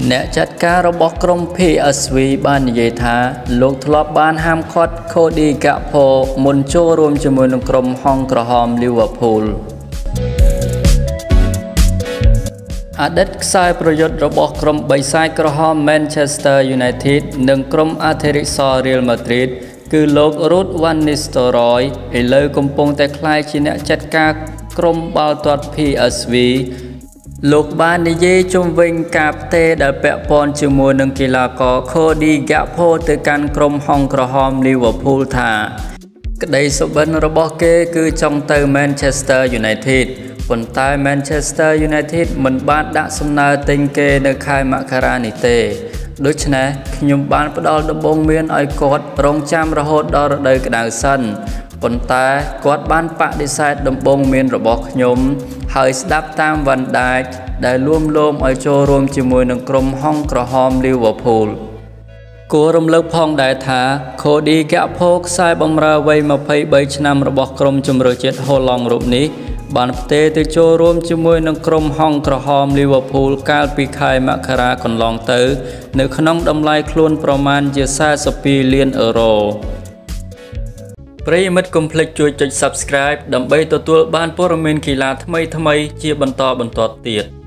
អ្នកចាត់ការរបស់ក្រុម PSV បាននិយាយថាលោកធ្លាប់បានហាមឃាត់ Cody Gakpo មុនចូលរួមជាមួយនឹងក្រុមហង្សក្រហម Liverpool អតីតខ្សែប្រយុទ្ធរបស់ក្រុមបិសាចក្រហម Manchester United និងក្រុមអធិរិក្ស Real Madrid គឺលោក Ruud van Nistelrooy ឥឡូវកំពុងតែក្លាយជាអ្នកចាត់ការក្រុមបាល់ទាត់ PSV លោកបាននិយាយជុំវិញការផ្ទេរដែលពាក់ព័ន្ធជាមួយនឹងកីឡាករ Cody Gakpo ទៅកាន់ក្រុមហង្សក្រហម Liverpool ថាក្តីសុបិនរបស់គេគឺចង់ទៅ Manchester United ប៉ុន្តែ Manchester United មិនបានដាក់សំណើទិញគេនៅខែមករានេះទេដូច្នេះខ្ញុំបានផ្ដល់ដំបូន្មានឲ្យគាត់រងចាំរហូតដល់រដូវក្តៅសិនប៉ុន្តែគាត់បានបដិសេធដំបូន្មានរបស់ខ្ញុំហើយស្ដាប់តាមវ៉ាន់ដាចដែលលួងលោមឲ្យចូលរួមជាមួយនឹងក្រុមហង្សក្រហម Liverpool គួររំលឹកផងដែរថា Cody Gakpo ខ្សែបម្រើវ័យ23ឆ្នាំរបស់ក្រុមជម្រើសជាតិហូឡង់រូបនេះបានផ្ទេរទៅចូលរួមជាមួយនឹងក្រុមហង្សក្រហម Liverpool កាលពីខែមករាកន្លងទៅនៅក្នុងតម្លៃខ្លួនប្រមាណជា42លានអឺរ៉ូប្រិយមិត្តកុំភ្លេចជួយចុច Subscribe ដើម្បីទទួលបានព័ត៌មានកីឡាថ្មីៗជាបន្តបន្ទាប់ទៀត